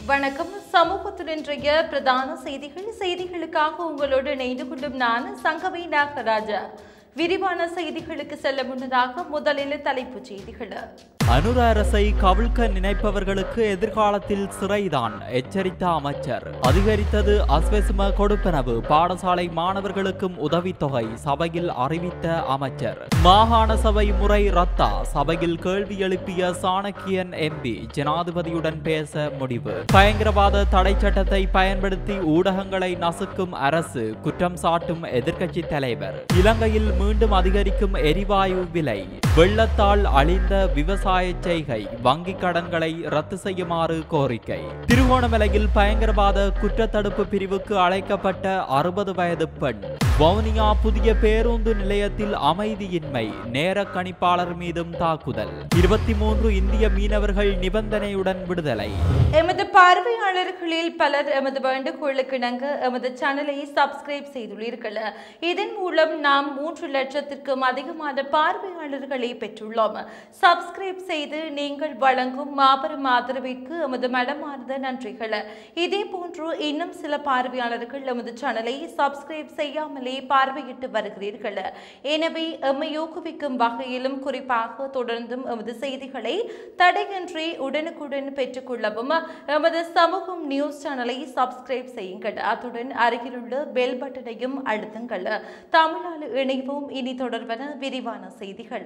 வணக்கம். சமூகத்தில் இன்றைய பிரதான செய்திகளுக்காக உங்களோடு இணைந்து கொள்ளும் நான் சங்கவி நாகராஜா. விரிவான செய்திகளுக்கு செல்ல முன்னதாக முதலில் தலைப்புச் செய்திகள். அனுர அரசை கவிழ்க்க நினைப்பவர்களுக்கு எதிர்காலத்தில் சிறைதான், எச்சரித்த அமைச்சர். அதிகரித்தது அஸ்வசும கொடுப்பனவு, பாடசாலை மாணவர்களுக்கும் உதவித்தொகை சபையில் அறிவித்த அமைச்சர். மாகாண சபை முறை ரத்தா, சபையில் கேள்வி எழுப்பிய சாணக்கியன் எம்பி, ஜனாதிபதியுடன் பேச முடிவு. பயங்கரவாத தடை சட்டத்தை பயன்படுத்தி ஊடகங்களை நசுக்கும் அரசு, குற்றம் சாட்டும் எதிர்க்கட்சி தலைவர். இலங்கையில் மீண்டும் அதிகரிக்கும் எரிவாயு விலை, வெள்ளத்தால் அழிந்த விவசாய செய்கை, வங்கி கடன்களை ரத்து செய்யுமாறு கோரிக்கை. திருகோணமலையில் பயங்கரவாத குற்றத்தடுப்பு பிரிவுக்கு அழைக்கப்பட்ட 60 வயது பெண். வவுனியா புதிய பேருந்து நிலையத்தில் அமைதியின்மை, நேர கணிப்பாளர் மீதும் தாக்குதல். 23 இந்திய மீனவர்கள் நிபந்தனையுடன் விடுதலை. எமது பார்வையாளர்களில் பலர் எமது வேண்டுகோளுக்கு இணங்க எமது சேனலை சப்ஸ்கிரைப் செய்துள்ளீர்கள். இதன் மூலம் நாம் 3 லட்சத்திற்கும் அதிகமான பார்வையாளர்களை பெற்றுள்ளோம். சப்ஸ்கிரைப் செய்து நீங்கள் வழங்கும் மாபெரும் ஆதரவிற்கு எமது மனமார்ந்த நன்றிகள். இதே போன்று இன்னும் சில பார்வையாளர்கள் எமது சேனலை சப்ஸ்கிரைப் செய்யாமலே பார்வையிட்டு வருகிறீர்கள். எனவே எம்மை ஊக்குவிக்கும் வகையிலும் குறிப்பாக தொடர்ந்தும் எமது செய்திகளை தடையின்றி உடனுக்குடன் பெற்றுக்கொள்ளவும் எமது சமூகம் நியூஸ் சேனலை சப்ஸ்கிரைப் செய்யுங்கள். அத்துடன் அருகிலுள்ள பெல் பட்டனையும் அழுத்துங்கள். தமிழால் இணைவோம். இனி தொடர்பான விரிவான செய்திகள்.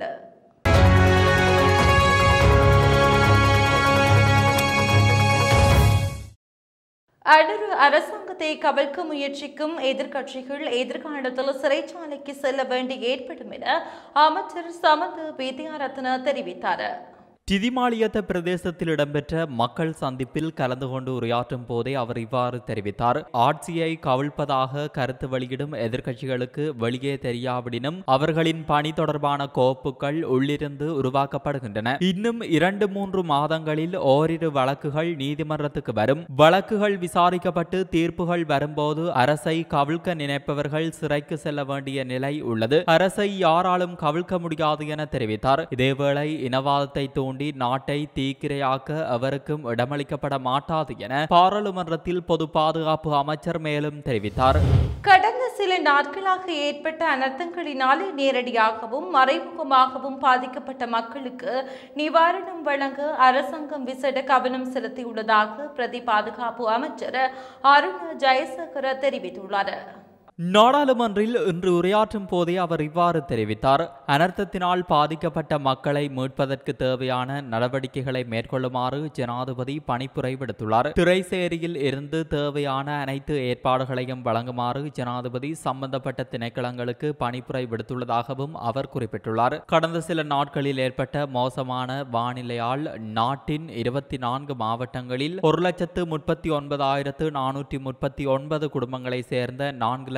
அனுர அரசாங்கத்தை கவிழ்க்க முயற்சிக்கும் எதிர்க்கட்சிகள் எதிர்காலத்தில் சிறைச்சாலைக்கு செல்ல வேண்டி ஏற்படும் என அமைச்சர் சமந்த வித்யாரத்ன தெரிவித்தார். திதிமாளியத்த பிரதேசத்தில் இடம்பெற்ற மக்கள் சந்திப்பில் கலந்து கொண்டு உரையாற்றும் போதே அவர் இவ்வாறு தெரிவித்தார். ஆட்சியை கவிழ்ப்பதாக கருத்து வெளியிடும் எதிர்க்கட்சிகளுக்கு வெளியே தெரியாவிடனும் அவர்களின் பணி தொடர்பான கோப்புகள் உள்ளிருந்து உருவாக்கப்படுகின்றன. இன்னும் 2-3 மாதங்களில் ஓரிரு வழக்குகள் நீதிமன்றத்துக்கு வரும். வழக்குகள் விசாரிக்கப்பட்டு தீர்ப்புகள் வரும்போது அரசை கவிழ்க்க நினைப்பவர்கள் சிறைக்கு செல்ல வேண்டிய நிலை உள்ளது. அரசை யாராலும் கவிழ்க்க முடியாது என தெரிவித்தார். இதேவேளை இனவாதத்தை தூண்டி நாட்டை தீக்கிரையாக்க அவருக்கும் இடமளிக்கப்பட மாட்டாது என பாராளுமன்றத்தில் பொது பாதுகாப்பு அமைச்சர் மேலும் தெரிவித்தார். கடந்த சில நாட்களாக ஏற்பட்ட அனர்த்தங்களினால் நேரடியாகவும் மறைமுகமாகவும் பாதிக்கப்பட்ட மக்களுக்கு நிவாரணம் வழங்க அரசாங்கம் விசேட கவனம் செலுத்தியுள்ளதாக பிரதி பாதுகாப்பு அமைச்சர் அருண் ஜெயசேகர தெரிவித்துள்ளார். நாடாளுமன்றில் இன்று உரையாற்றும் போதே அவர் இவ்வாறு தெரிவித்தார். அனர்த்தத்தினால் பாதிக்கப்பட்ட மக்களை மீட்பதற்கு தேவையான நடவடிக்கைகளை மேற்கொள்ளுமாறு ஜனாதிபதி பணிப்புரை விடுத்துள்ளார். திரைசேரியில் இருந்து தேவையான அனைத்து ஏற்பாடுகளையும் வழங்குமாறு ஜனாதிபதி சம்பந்தப்பட்ட திணைக்களங்களுக்கு பணிப்புரை விடுத்துள்ளதாகவும் அவர் குறிப்பிட்டுள்ளார். கடந்த சில நாட்களில் ஏற்பட்ட மோசமான வானிலையால் நாட்டின் 24 மாவட்டங்களில் 1,39,439 குடும்பங்களை சேர்ந்த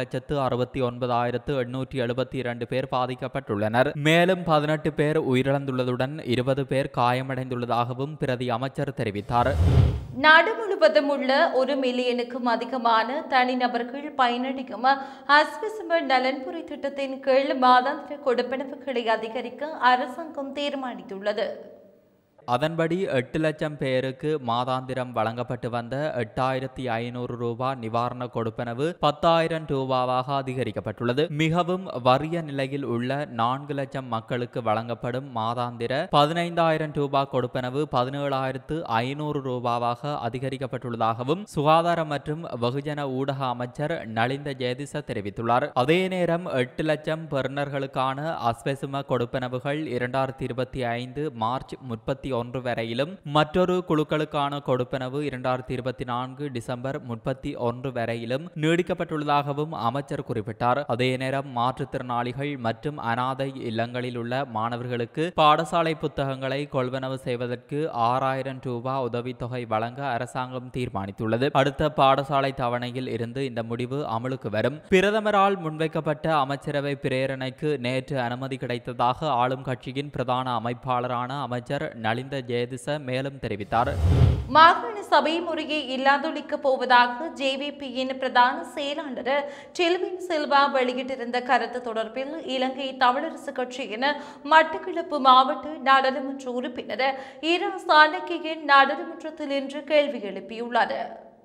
4,69,872 பேர் பாதிக்கப்பட்டுள்ளனர். மேலும் 18 பேர் உயிரிழந்துள்ளதுடன் 20 பேர் காயமடைந்துள்ளதாகவும் பிரதி அமைச்சர் தெரிவித்தார். நாடு முழுவதும் உள்ள 1 மில்லியனுக்கும் அதிகமான தனிநபர்கள் பயனடையும் அஸ்வசும நலன்புரி திட்டத்தின் கீழ் மாதாந்திர கொடுப்பனவுகளை அதிகரிக்க அரசாங்கம் தீர்மானித்துள்ளது. அதன்படி 8 லட்சம் பேருக்கு மாதாந்திரம் வழங்கப்பட்டு வந்த 8,500 ரூபாய் நிவாரண கொடுப்பனவு 10,000 ரூபாவாக அதிகரிக்கப்பட்டுள்ளது. மிகவும் வறிய நிலையில் உள்ள 4 லட்சம் மக்களுக்கு வழங்கப்படும் மாதாந்திர 15,000 ரூபாய் கொடுப்பனவு 17,500 ரூபாவாக அதிகரிக்கப்பட்டுள்ளதாகவும் சுகாதார மற்றும் வெகுஜன ஊடக அமைச்சர் நலிந்த ஜெயதிச தெரிவித்துள்ளார். அதே நேரம் 8 லட்சம் பெறுநர்களுக்கான அஸ்வசும கொடுப்பனவுகள் 2025 மார்ச் 31 வரையிலும் மற்றொரு குழுக்களுக்கான கொடுப்பனவு 2024 டிசம்பர் 31 வரையிலும் நீடிக்கப்பட்டுள்ளதாகவும் அமைச்சர் குறிப்பிட்டார். அதே நேரம் மாற்றுத்திறனாளிகள் மற்றும் அனாதை இல்லங்களில் உள்ள மாணவர்களுக்கு பாடசாலை புத்தகங்களை கொள்வனவு செய்வதற்கு 6,000 ரூபாய் உதவித்தொகை வழங்க அரசாங்கம் தீர்மானித்துள்ளது. அடுத்த பாடசாலை தவணையில் இருந்து இந்த முடிவு அமலுக்கு வரும். பிரதமரால் முன்வைக்கப்பட்ட அமைச்சரவை பிரேரணைக்கு நேற்று அனுமதி கிடைத்ததாக ஆளும் கட்சியின் பிரதான அமைப்பாளரான அமைச்சர் நலிந்த நலிந்த ஜெயதிச மேலும் தெரிவித்தார். மாகாண சபை முறையை இல்லாதொழிக்கப் போவதாக ஜேவிபியின் பிரதான செயலாளர் டில்வின் சில்வா வெளியிட்டிருந்த கருத்து தொடர்பில் இலங்கை தமிழரசு கட்சியின் மட்டக்களப்பு மாவட்ட நாடாளுமன்ற உறுப்பினர் இரா சாணக்கியன் நாடாளுமன்றத்தில் இன்று கேள்வி எழுப்பியுள்ளார்.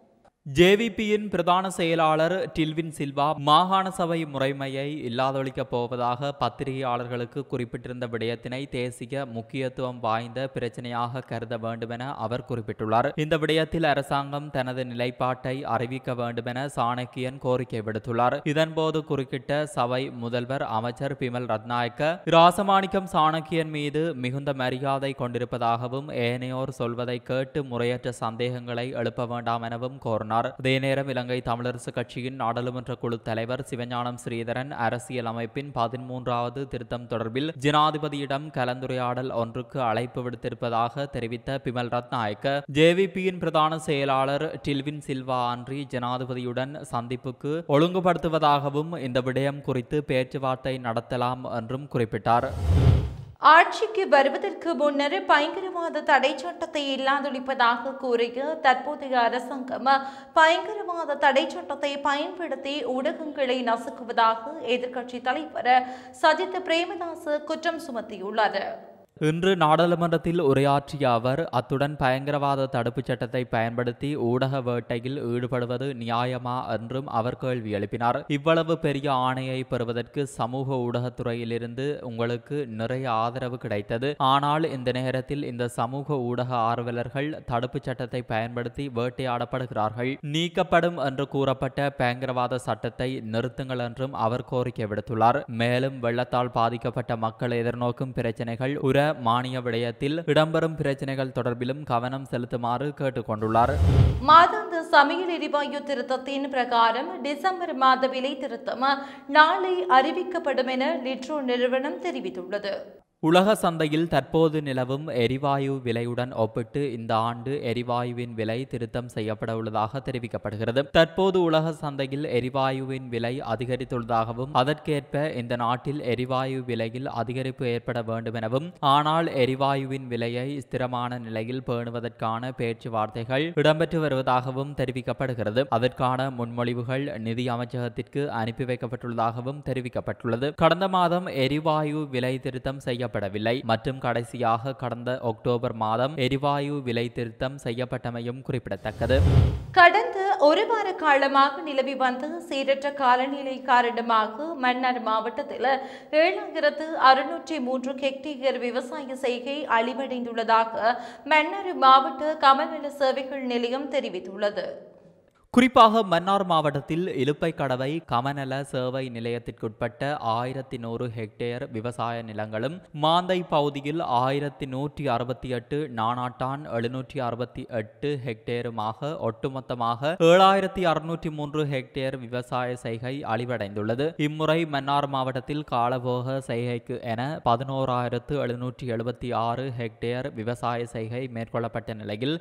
ஜேவிபியின் பிரதான செயலாளர் டில்வின் சில்வா மாகாண சபை முறைமையை இல்லாதொழிக்கப் போவதாக பத்திரிகையாளர்களுக்கு குறிப்பிட்டிருந்த விடயத்தினை தேசிய முக்கியத்துவம் வாய்ந்த பிரச்சனையாக கருத வேண்டுமென அவர் குறிப்பிட்டுள்ளார். இந்த விடயத்தில் அரசாங்கம் தனது நிலைப்பாட்டை அறிவிக்க வேண்டுமென சாணக்கியன் கோரிக்கை விடுத்துள்ளார். இதன்போது குறுக்கிட்ட சபை முதல்வர் அமைச்சர் பிமல் ரத்நாயக்க ராசமாணிக்கம் சாணக்கியன் மீது மிகுந்த மரியாதை கொண்டிருப்பதாகவும் ஏனையோர் சொல்வதை கேட்டு முறையற்ற சந்தேகங்களை எழுப்ப வேண்டாம் எனவும் கோரினார். அதே நேரம் இலங்கை தமிழரசு கட்சியின் நாடாளுமன்ற குழு தலைவர் சிவஞானம் ஸ்ரீதரன் அரசியல் அமைப்பின் 13வது திருத்தம் தொடர்பில் ஜனாதிபதியிடம் கலந்துரையாடல் ஒன்றுக்கு அழைப்பு விடுத்திருப்பதாக தெரிவித்த பிமல் ரத்நாயக்க ஜேவிபியின் பிரதான செயலாளர் டில்வின் சில்வா அன்றி ஜனாதிபதியுடன் சந்திப்புக்கு ஒழுங்குபடுத்துவதாகவும் இந்த விடயம் குறித்து பேச்சுவார்த்தை நடத்தலாம் என்றும் குறிப்பிட்டார். ஆட்சிக்கு வருவதற்கு முன்னர் பயங்கரவாத தடை சட்டத்தை இல்லாதொழிப்பதாக கூறிய தற்போதைய அரசாங்கம் பயங்கரவாத தடை சட்டத்தை பயன்படுத்தி ஊடகங்களை நசுக்குவதாக எதிர்க்கட்சி தலைவர் சஜித் பிரேமதாச குற்றம் சுமத்தியுள்ளார். இன்று நாடாளுமன்றத்தில் உரையாற்றிய அவர் அத்துடன் பயங்கரவாத தடுப்புச் சட்டத்தை பயன்படுத்தி ஊடக வேட்டையில் ஈடுபடுவது நியாயமா என்றும் அவர் கேள்வி எழுப்பினார். இவ்வளவு பெரிய ஆணையை பெறுவதற்கு சமூக ஊடகத்துறையிலிருந்து உங்களுக்கு நிறைய ஆதரவு கிடைத்தது. ஆனால் இந்த நேரத்தில் இந்த சமூக ஊடக ஆர்வலர்கள் தடுப்புச் சட்டத்தை பயன்படுத்தி வேட்டையாடப்படுகிறார்கள். நீக்கப்படும் என்று கூறப்பட்ட பயங்கரவாத சட்டத்தை நிறுத்துங்கள் என்றும் அவர் கோரிக்கை விடுத்துள்ளார். மேலும் வெள்ளத்தால் பாதிக்கப்பட்ட மக்கள் எதிர்நோக்கும் பிரச்சனைகள் மானிய விடயத்தில் இடம்பெறும் பிரச்சனைகள் தொடர்பிலும் கவனம் செலுத்துமாறு கேட்டுக் கொண்டுள்ளார். மாதாந்த சமையல் எரிவாயு திருத்தத்தின் பிரகாரம் டிசம்பர் மாத விலை திருத்தம் நாளை அறிவிக்கப்படும் என லிட்ரோ நிறுவனம் தெரிவித்துள்ளது. உலக சந்தையில் தற்போது நிலவும் எரிவாயு விலையுடன் ஒப்பிட்டு இந்த ஆண்டு எரிவாயுவின் விலை திருத்தம் செய்யப்பட உள்ளதாக தெரிவிக்கப்படுகிறது. தற்போது உலக சந்தையில் எரிவாயுவின் விலை அதிகரித்துள்ளதாகவும் அதற்கேற்ப இந்த நாட்டில் எரிவாயு விலையில் அதிகரிப்பு ஏற்பட வேண்டும் எனவும் ஆனால் எரிவாயுவின் விலையை ஸ்திரமான நிலையில் பேணுவதற்கான பேச்சுவார்த்தைகள் இடம்பெற்று வருவதாகவும் தெரிவிக்கப்படுகிறது. அதற்கான முன்மொழிவுகள் நிதி அமைச்சகத்திற்கு அனுப்பி வைக்கப்பட்டுள்ளதாகவும் தெரிவிக்கப்பட்டுள்ளது. கடந்த மாதம் எரிவாயு விலை திருத்தம் செய்ய மற்றும் கடைசியாக கடந்த அக்டோபர் மாதம் எரிவாயு விலை திருத்தம் செய்யப்பட்டமையும் குறிப்பிடத்தக்கது. கடந்த ஒரு வார காலமாக நிலவி வந்த சீரற்ற காலநிலை காரணமாக மன்னார் மாவட்டத்தில் 7603 ஹெக்டேயர் விவசாய செய்கை அழிவடைந்துள்ளதாக மன்னார் மாவட்ட கமநல சேவைகள் நிலையம் தெரிவித்துள்ளது. குறிப்பாக மன்னார் மாவட்டத்தில் இலுப்பை கடவை கமநல சேவை நிலையத்திற்குட்பட்ட 1100 ஹெக்டேயர் விவசாய நிலங்களும் மாந்தை பகுதியில் 1168 நானாட்டான் 768 ஹெக்டேருமாக ஒட்டுமொத்தமாக 7603 ஹெக்டேர் விவசாய செய்கை அழிவடைந்துள்ளது. இம்முறை மன்னார் மாவட்டத்தில் காலபோக செய்கைக்கு என 11776 ஹெக்டேர் விவசாய செய்கை மேற்கொள்ளப்பட்ட நிலையில்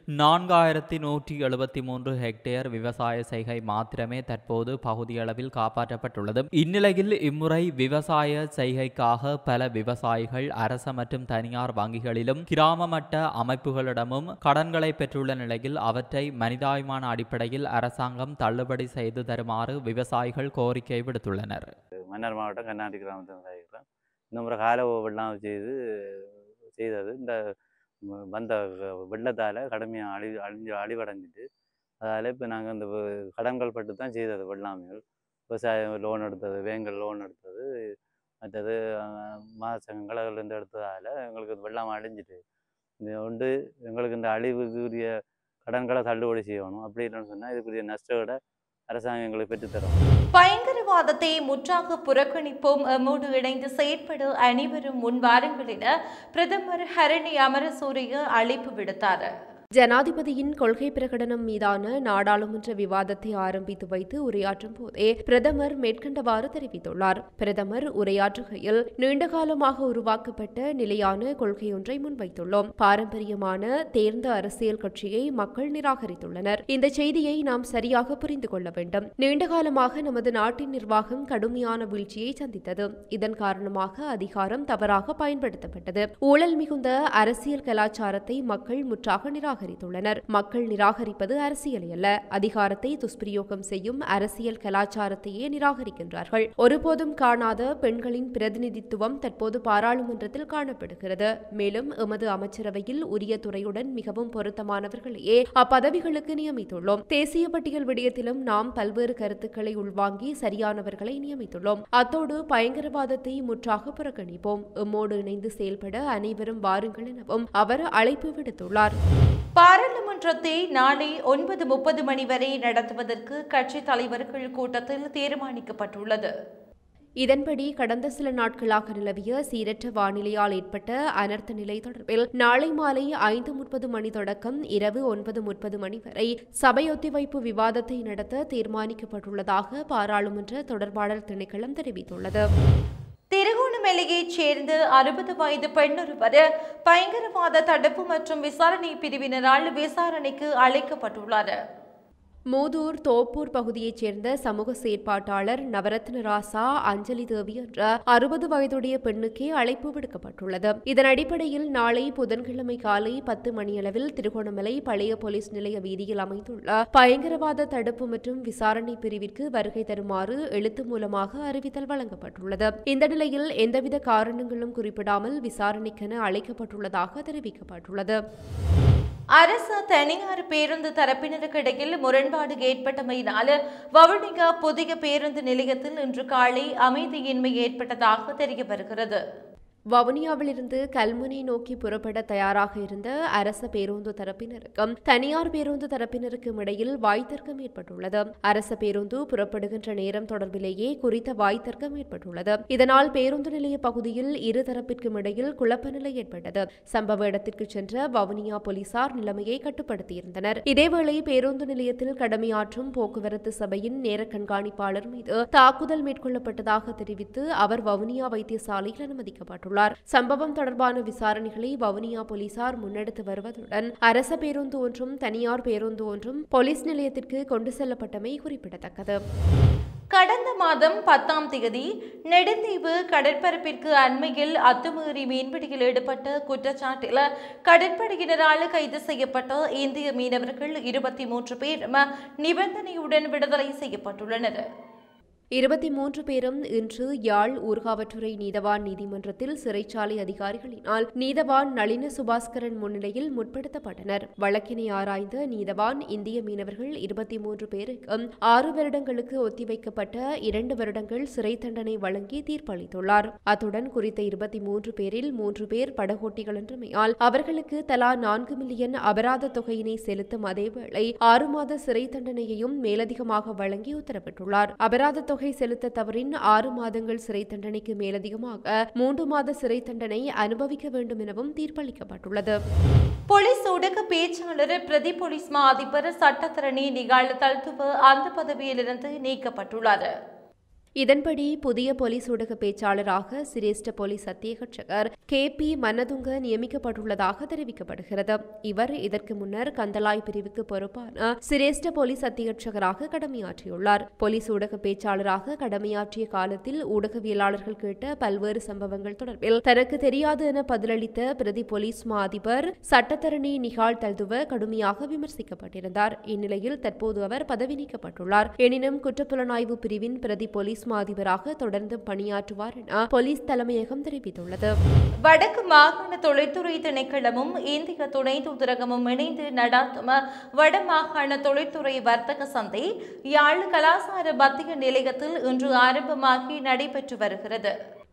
4173 ஹெக்டேர் விவசாய செய்கை மாத்திரமே தற்போது பகுதியளவில் காப்பாற்றப்பட்டுள்ளது. இந்நிலையில் இம்முறை விவசாய செய்கைக்காக பல விவசாயிகள் அரச மற்றும் தனியார் வங்கிகளிலும் கிராம மட்ட அமைப்புகளிடமும் கடன்களை பெற்றுள்ள நிலையில் அவற்றை மனிதாபிமான அடிப்படையில் அரசாங்கம் தள்ளுபடி செய்து தருமாறு விவசாயிகள் கோரிக்கை விடுத்துள்ளனர். மன்னார் மாவட்டம் கண்ணாடி கிராமத்தில் இந்த முறை கால வெள்ளம் செய்தது இந்த வந்த வெள்ளத்தால் கடுமையாக அழிவடைஞ்சிட்டு அதால் இப்போ நாங்கள் இந்த கடன்கள் பட்டு தான் செய்தது. வெள்ளாமைகள் விவசாயம் லோன் எடுத்தது, வேங்கல் லோன் எடுத்தது, மற்றது மாசங்கள் அதிலேருந்து எடுத்ததால் எங்களுக்கு வெள்ளாமை அழிஞ்சிட்டு இந்த ஒன்று எங்களுக்கு இந்த அழிவுக்குரிய கடன்களை தள்ளுபடி செய்யணும். அப்படி இல்லைன்னு சொன்னால் இதுக்குரிய நஷ்டங்களை அரசாங்கம் எங்களுக்கு பெற்றுத்தரும். பயங்கரவாதத்தை முற்றாக புறக்கணிப்போம், எம்மோடு இணைந்து செயற்பட அனைவரும் முன்வாருங்கள் என பிரதமர் ஹரணி அமரசூரிய அழைப்பு விடுத்தார். ஜனாதிபதியின் கொள்கை பிரகடனம் மீதான நாடாளுமன்ற விவாதத்தை ஆரம்பித்து வைத்து உரையாற்றும் போதே பிரதமர் மேற்கண்டவாறு தெரிவித்துள்ளார். பிரதமர் உரையாற்றுகையில், நீண்டகாலமாக உருவாக்கப்பட்ட நிலையான கொள்கையொன்றை முன்வைத்துள்ளோம். பாரம்பரியமான தேர்ந்த அரசியல் கட்சியை மக்கள் நிராகரித்துள்ளனர். இந்த செய்தியை நாம் சரியாக புரிந்து கொள்ள வேண்டும். நீண்டகாலமாக நமது நாட்டின் நிர்வாகம் கடுமையான வீழ்ச்சியை சந்தித்தது. இதன் காரணமாக அதிகாரம் தவறாக பயன்படுத்தப்பட்டது. ஊழல் மிகுந்த அரசியல் கலாச்சாரத்தை மக்கள் முற்றாக நிராகரித்துள்ளனர். மக்கள் நிராகரிப்பது அரசியலை அல்ல, அதிகாரத்தை துஷ்பிரயோகம் செய்யும் அரசியல் கலாச்சாரத்தையே நிராகரிக்கின்றார்கள். ஒருபோதும் காணாத பெண்களின் பிரதிநிதித்துவம் தற்போது பாராளுமன்றத்தில் காணப்படுகிறது. மேலும் எமது அமைச்சரவையில் உரிய துறையுடன் மிகவும் பொருத்தமானவர்களையே அப்பதவிகளுக்கு நியமித்துள்ளோம். தேசிய பட்டியல் விடயத்திலும் நாம் பல்வேறு கருத்துக்களை உள்வாங்கி சரியானவர்களை நியமித்துள்ளோம். அத்தோடு பயங்கரவாதத்தை முற்றாக புறக்கணிப்போம். எம்மோடு இணைந்து செயல்பட அனைவரும் வாருங்கள் எனவும் அவர் அழைப்பு விடுத்துள்ளார். பாராளுமன்றத்தை நாளை 9:30 மணி வரை நடத்துவதற்கு கட்சித் தலைவர்கள் கூட்டத்தில் தீர்மானிக்கப்பட்டுள்ளது. இதன்படி கடந்த சில நாட்களாக நிலவிய சீரற்ற வானிலையால் ஏற்பட்ட அனர்த்த நிலை தொடர்பில் நாளை மாலை 5:30 மணி தொடக்கம் இரவு 9:30 மணி வரை சபை ஒத்திவைப்பு விவாதத்தை நடத்த தீர்மானிக்கப்பட்டுள்ளதாக பாராளுமன்ற தொடர்பாடல் திணைக்களம் தெரிவித்துள்ளது. திருகோணமலையைச் சேர்ந்த 60 வயது பெண்ணொருவர் பயங்கரவாத தடுப்பு மற்றும் விசாரணை பிரிவினரால் விசாரணைக்கு அழைக்கப்பட்டுள்ளார். மூதூர் தோப்பூர் பகுதியைச் சேர்ந்த சமூக செயற்பாட்டாளர் நவரத்ன ராசா அஞ்சலி தேவி என்ற 60 வயதுடைய பெண்ணுக்கே அழைப்பு விடுக்கப்பட்டுள்ளது. இதன் அடிப்படையில் நாளை புதன்கிழமை காலை 10 மணியளவில் திருகோணமலை பழைய போலீஸ் நிலைய வீதியில் அமைந்துள்ள பயங்கரவாத தடுப்பு மற்றும் விசாரணை பிரிவிற்கு வருகை தருமாறு எழுத்து மூலமாக அறிவித்தல் வழங்கப்பட்டுள்ளது. இந்த நிலையில் எந்தவித காரணங்களும் குறிப்பிடாமல் விசாரணைக்கென அழைக்கப்பட்டுள்ளதாக தெரிவிக்கப்பட்டுள்ளது. அரசு தனியார் பேருந்து தரப்பினருக்கு இடையில் முரண்பாடு ஏற்பட்டமையினால் வவுனியா புதிய பேருந்து நிலையத்தில் இன்று காலை அமைதியின்மை ஏற்பட்டதாக தெரிய வருகிறது. வவுனியாவிலிருந்து கல்முனை நோக்கி புறப்பட தயாராக இருந்த அரச பேருந்து தரப்பினருக்கும் தனியார் பேருந்து தரப்பினருக்கும் இடையில் வாய்த்தர்க்கம் ஏற்பட்டுள்ளது. அரச பேருந்து புறப்படுகின்ற நேரம் தொடர்பிலேயே குறித்த வாய்த்தர்க்கம் ஏற்பட்டுள்ளது. இதனால் பேருந்து நிலைய பகுதியில் இரு தரப்பிற்கும் இடையில் குழப்ப நிலை ஏற்பட்டது. சம்பவ இடத்திற்கு சென்ற வவுனியா போலீசார் நிலைமையை கட்டுப்படுத்தியிருந்தனர். இதேவேளை பேருந்து நிலையத்தில் கடமையாற்றும் போக்குவரத்து சபையின் நேர கண்காணிப்பாளர் மீது தாக்குதல் மேற்கொள்ளப்பட்டதாக தெரிவித்து அவர் வவுனியா வைத்தியசாலையில் அனுமதிக்கப்பட்டுள்ளார். சம்பவம் தொடர்பான விசாரணைகளை வவுனியா போலீசார் முன்னெடுத்து வருவதுடன் அரச பேருந்து ஒன்றும் தனியார் பேருந்து ஒன்றும் போலீஸ் நிலையத்திற்கு கொண்டு செல்லப்பட்டமை குறிப்பிடத்தக்கது. கடந்த மாதம் 10ஆம் தேதி நெடுந்தீவு கடற்பரப்பிற்கு அண்மையில் அத்துமீறி மீன்பிடியில் ஈடுபட்ட குற்றச்சாட்டில் கடற்படையினரால் கைது செய்யப்பட்ட இந்திய மீனவர்கள் 23 பேர் நிபந்தனையுடன் விடுதலை செய்யப்பட்டுள்ளனர். 23 பேரும் இன்று யாழ் ஊர்காவற்றுறை நீதவான் நீதிமன்றத்தில் சிறைச்சாலை அதிகாரிகளினால் நீதவான் நளின சுபாஸ்கரன் முன்னிலையில் முற்படுத்தப்பட்டனர். வழக்கினை ஆராய்ந்த நீதவான் இந்திய மீனவர்கள் 23 பேருக்கும் 6 வருடங்களுக்கு ஒத்திவைக்கப்பட்ட 2 வருடங்கள் சிறை தண்டனை வழங்கி தீர்ப்பளித்துள்ளார். அத்துடன் குறித்த 23 பேரில் 3 பேர் படகோட்டிகள் என்றமையால் அவர்களுக்கு தலா 4 மில்லியன் அபராத தொகையினை செலுத்தும் அதேவேளை 6 மாத சிறை தண்டனையையும் மேலதிகமாக வழங்கி உத்தரவிட்டுள்ளார். அபராத தொகை செலுத்த தவறின் 6 மாதங்கள் சிறை தண்டனைக்கு மேலதிகமாக 3 மாத சிறை தண்டனை அனுபவிக்க வேண்டும் எனவும் தீர்ப்பளிக்கப்பட்டுள்ளது. போலீஸ் ஊடக பேச்சாளர் பிரதி போலீஸ் மா அதிபர் சட்டத்தரணி நிகால் தல்துவ அந்த பதவியிலிருந்து நீக்கப்பட்டுள்ளார். இதன்படி புதிய போலீஸ் ஊடக பேச்சாளராக சிரேஷ்ட போலீஸ் அத்தியட்சகர் KP மன்னதுங்க நியமிக்கப்பட்டுள்ளதாக தெரிவிக்கப்படுகிறது. இவர் இதற்கு முன்னர் கந்தலாய் பிரிவுக்கு பொறுப்பான சிரேஷ்ட போலீஸ் அத்தியட்சகராக கடமையாற்றியுள்ளார். போலீஸ் ஊடக பேச்சாளராக கடமையாற்றிய காலத்தில் ஊடகவியலாளர்கள் கேட்ட பல்வேறு சம்பவங்கள் தொடர்பில் தனக்கு தெரியாது என பதிலளித்த பிரதி போலீஸ் மா அதிபர் சட்டத்தரணி நிகால் தல்துவ கடுமையாக விமர்சிக்கப்பட்டிருந்தார். இந்நிலையில் தற்போது அவர் பதவி நீக்கப்பட்டுள்ளார். எனினும் குற்றப்புலனாய்வு பிரிவின் பிரதி போலீஸ் அதிபராக தொடர்ந்து பணியாற்றுவார் என போலீஸ் தலைமையகம் தெரிவித்துள்ளது. வடக்கு மாகாண தொழில்துறை திணைக்களமும் இந்திய துணை தூதரகமும் இணைந்து நடாத்தும் வடமாகாண தொழில்துறை வர்த்தக சந்தை யாழ் கலாசார மத்திய நிலையத்தில் இன்று ஆரம்பமாகி நடைபெற்று வருகிறது.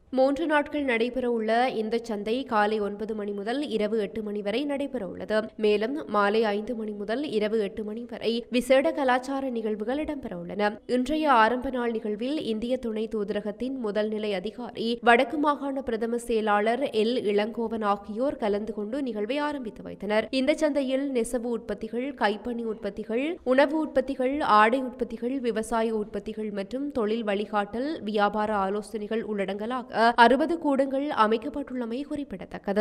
3 நாட்கள் நடைபெறவுள்ள இந்த சந்தை காலை 9 மணி முதல் இரவு 8 மணி வரை நடைபெறவுள்ளது. மேலும் மாலை 5 மணி முதல் இரவு 8 மணி வரை விசேட கலாச்சார நிகழ்வுகள் இடம்பெறவுள்ளன. இன்றைய ஆரம்ப நாள் நிகழ்வில் இந்திய துணை தூதரகத்தின் முதல் நிலை அதிகாரி, வடக்கு மாகாண பிரதம செயலாளர் எல் இளங்கோவன் ஆகியோர் கலந்து கொண்டு நிகழ்வை ஆரம்பித்து வைத்தனர். இந்த சந்தையில் நெசவு உற்பத்திகள், கைப்பணி உற்பத்திகள், உணவு உற்பத்திகள், ஆடை உற்பத்திகள், விவசாய உற்பத்திகள் மற்றும் தொழில் வழிகாட்டல், வியாபார ஆலோசனைகள் உள்ளடங்கலாக 60 கூடங்கள் அமைக்கப்பட்டுள்ளமை குறிப்பிடத்தக்கது.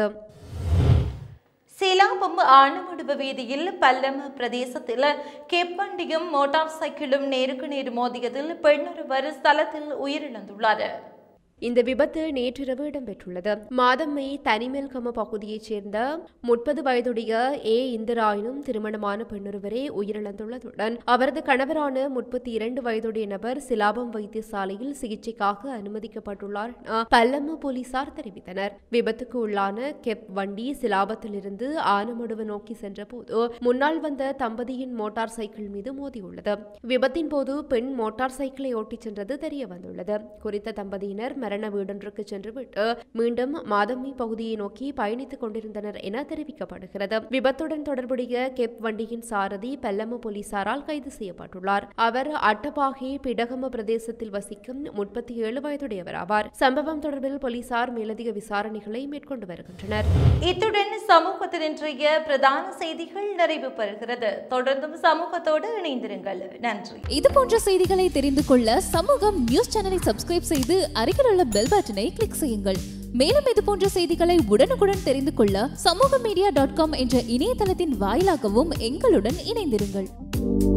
சிலாபம் ஆனமடுவு வீதியில் பல்லம பிரதேசத்தில் கெப்பண்டியும் மோட்டார் சைக்கிளும் நேருக்கு நேர் மோதியதில் பெண்ணொருவர் ஸ்தலத்தில் உயிரிழந்துள்ளார். இந்த விபத்து நேற்றிரவு இடம்பெற்றுள்ளது. மாதம்மை தனிமேல்கம பகுதியைச் சேர்ந்த 30 வயதுடைய இந்திராயனும் திருமணமான பெண்ணொருவரே உயிரிழந்துள்ளதுடன் அவரது கணவரான 32 வயதுடைய நபர் சிலாபம் வைத்தியசாலையில் சிகிச்சைக்காக அனுமதிக்கப்பட்டுள்ளார் என பல்லம போலீசார் தெரிவித்தனர். விபத்துக்கு உள்ளான கெப் வண்டி சிலாபத்திலிருந்து ஆனமடுவு நோக்கி சென்றபோது முன்னால் வந்த தம்பதியின் மோட்டார் சைக்கிள் மீது மோதியுள்ளது. விபத்தின் போது பெண் மோட்டார் சைக்கிளை ஓட்டிச் சென்றது தெரியவந்துள்ளது. குறித்த தம்பதியினர் மரண வீடொன்றுக்கு சென்றுவிட்டு மீண்டும் மாதம்மி பகுதியை நோக்கி பயணித்துக் கொண்டிருந்தனர் என தெரிவிக்கப்படுகிறது. விபத்துடன் தொடர்புடைய கெப் வண்டியின் சாரதி பல்லம போலீசாரால் கைது செய்யப்பட்டுள்ளார். அவர் அட்டபாகே பிடகம பிரதேசத்தில் வசிக்கும் 37 வயதுடையவர் ஆவார். சம்பவம் தொடர்பில் போலீசார் மேலதிக விசாரணைகளை மேற்கொண்டு வருகின்றனர். இத்துடன் சமூகத்தின் இன்றைய பிரதான செய்திகள் நிறைவு பெறுகிறது. தொடர்ந்தும் சமூகத்தோடு இணைந்திருங்கள். நன்றி. இதுபோன்ற செய்திகளை தெரிந்து கொள்ள சமூகம் நியூஸ் சேனலை சப்ஸ்கிரைப் செய்து அருகில் உள்ள பெல் பட்டனை கிளிக் செய்யுங்கள். மேலும் இது போன்ற செய்திகளை உடனுக்குடன் தெரிந்து கொள்ள சமூகமீடியா.com என்ற இணையதளத்தின் வாயிலாகவும் எங்களுடன் இணைந்திருங்கள்.